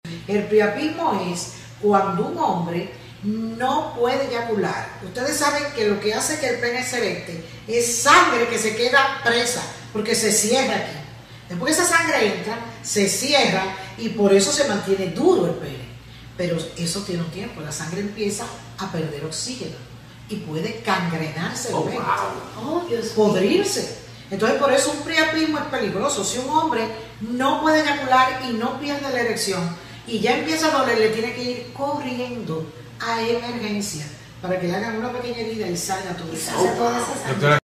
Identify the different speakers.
Speaker 1: El priapismo es cuando un hombre no puede eyacular. Ustedes saben que lo que hace que el pene se erecte es sangre que se queda presa, porque se cierra aquí. Después que esa sangre entra, se cierra y por eso se mantiene duro el pene. Pero eso tiene un tiempo, la sangre empieza a perder oxígeno y puede gangrenarse el pene, podrirse. Entonces por eso un priapismo es peligroso. Si un hombre no puede eyacular y no pierde la erección y ya empieza a doler, le tiene que ir corriendo a emergencia para que le hagan una pequeña herida y salga todo eso.